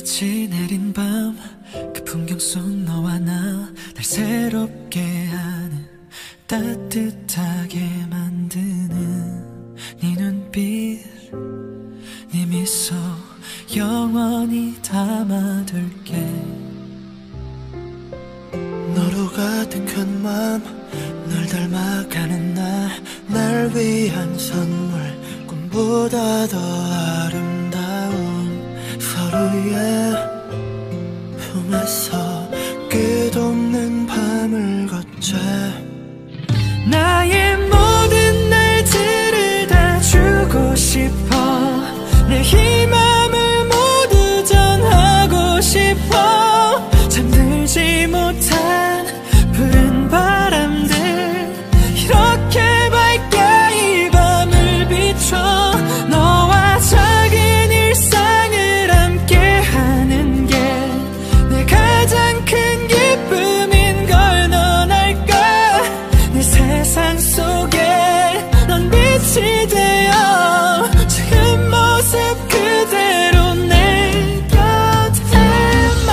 빛이 내린 밤, 그 풍경 속 너와 나 날 새롭게 하는, 따뜻하게 만드는 네 눈빛, 네 미소 영원히 담아둘게. 너로 가득한 맘, 널 닮아가는 날 위한 선물, 꿈보다 더 아름다운 서로의 품에서 끝없는 밤을 걷자. 나의 모든 날들을 다 주고 싶어. 내 이 맘을 모두 전하고 싶어. 잠들지 못한 푸른 바람들 이렇게 밝게 이 밤을 비춰. 너와 작은 일상을 함께 하는 게 내 가장 큰 기쁨인 걸 넌 알까. 내 세상 속에 넌 빛이 되어 지금 모습 그대로 내 곁에만.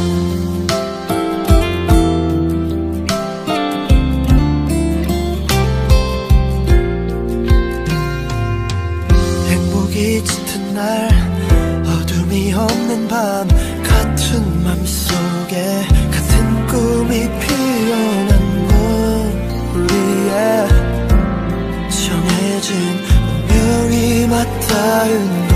행복이 짙은 날, 어둠이 없는 밤, 같은 맘속에 같은 꿈이 피어난 곳, 우리의 정해진 운명이 맞닿은